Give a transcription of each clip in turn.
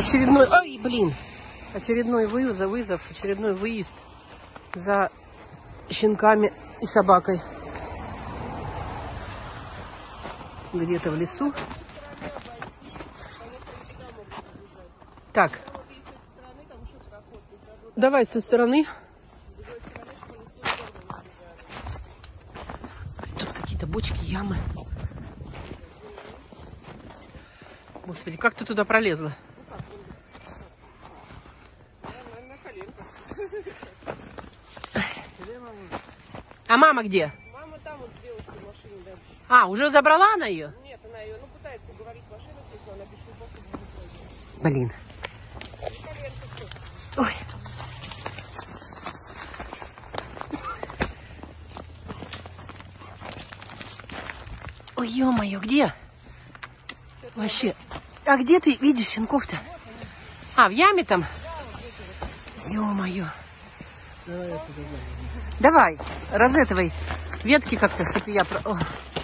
Очередной, ой, блин, очередной вызов, очередной выезд за щенками и собакой. Где-то в лесу. Так, давай со стороны. Тут какие-то бочки, ямы. Господи, как ты туда пролезла? А мама где? Мама там вот с девушкой в машине дальше. А, уже забрала она ее? Нет, она ее, ну, пытается говорить в машину, если она без шубок. Блин. Ой. Ой, ё-моё, где? Вообще. А где ты видишь щенков-то? А, в яме там? Ё-моё. Давай, розетовой ветки как-то, чтобы я... О.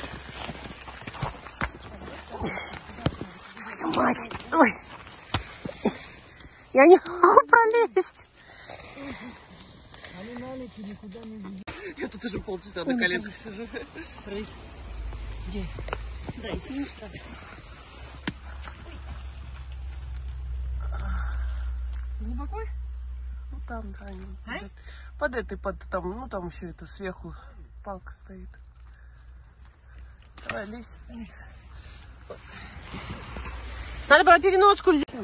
Твою мать. Ой. Я не могу пролезть. Я тут уже полчаса на коленках сижу. Рысь. Где? Дай, сними. Глубоко? Ну там, да, они под этой, там, ну там еще это сверху палка стоит. Давай, лезь. Надо было переноску взять.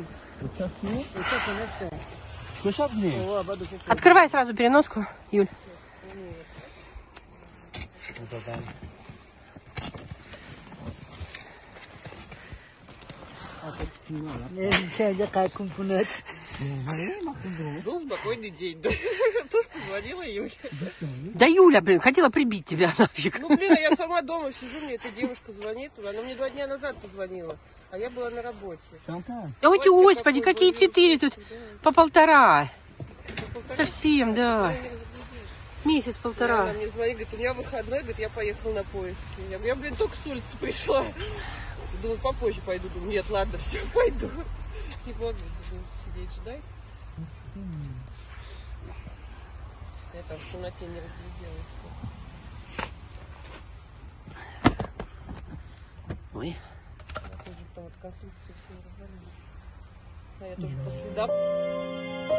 Открывай сразу переноску, Юль. Был спокойный день, да? Тут позвонила Юля. Да Юля, блин, хотела прибить тебя нафиг. Ну, блин, а я сама дома сижу, мне эта девушка звонит. Она мне 2 дня назад позвонила, а я была на работе. Ой, господи, какие 4 тут? По 1,5. Совсем, да. Месяц-1,5. Она мне звонит, говорит, у меня выходной, говорит, я поехала на поиски. Я говорю, я, блин, только с улицы пришла. Думаю, попозже пойду. Думаю, нет, ладно, все, пойду. Не могу сидеть ждать. Я там в темноте не разглядела. Ой. Тоже там вот конструкции все развалились. А я тоже по следам.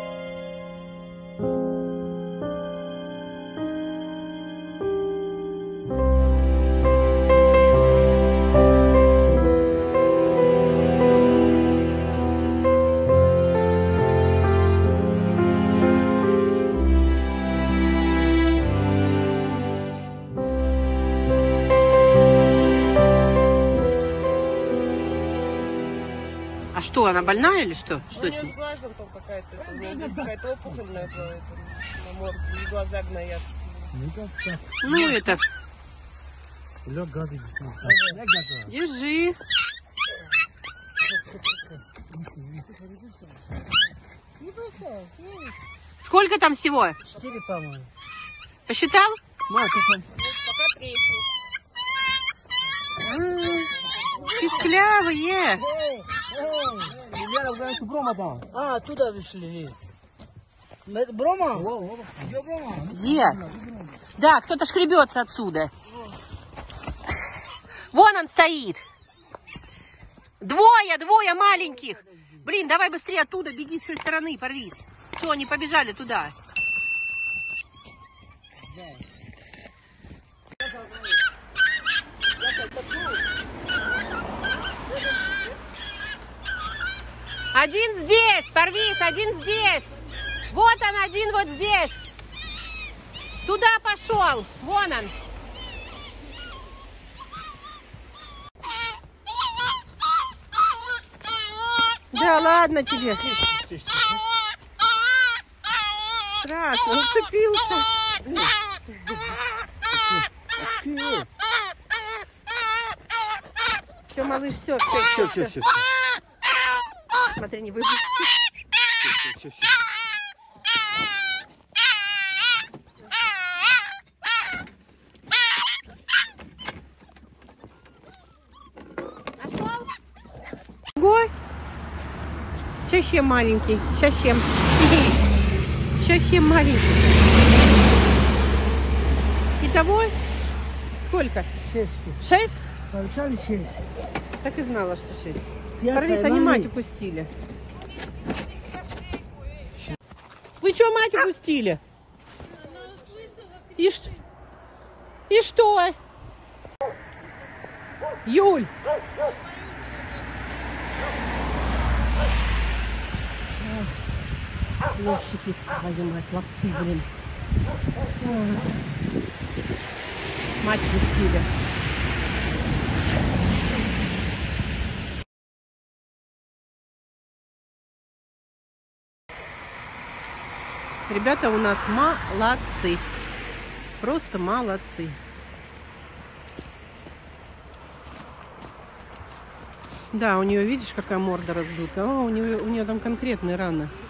А что, она больная или что? Что У с нее ней? с глазом там какая-то, у нее есть какая-то опухоль на морде, и глаза гноятся. Ну это. Держи. Сколько там всего? 4, по-моему. Посчитал? Пока 3. Писклявые. А, туда вышли. Брома? Где? Да, кто-то шкребется отсюда. Вон он стоит. Двое маленьких. Блин, давай быстрее оттуда, беги с той стороны, порвись. Все, они побежали туда. Один здесь, порвись, один здесь. Вот он, один вот здесь. Туда пошел, вон он. Да ладно тебе. Страшно, уцепился. Все, малыш, все. Смотри, не выбросишь. Все. Ой. еще маленький. Совсем. Совсем маленький. Итого сколько? 6. 6? Получали 6. Так и знала, что 6. Пятая, Парвиз, они маме. мать упустили. Вы что мать упустили? И что? И что? Юль! Ловчики, твою мать, ловцы, блин. Ой. Мать пустили. Ребята у нас молодцы. Просто молодцы. Да, у нее, видишь, какая морда раздута. О, у нее там конкретные раны.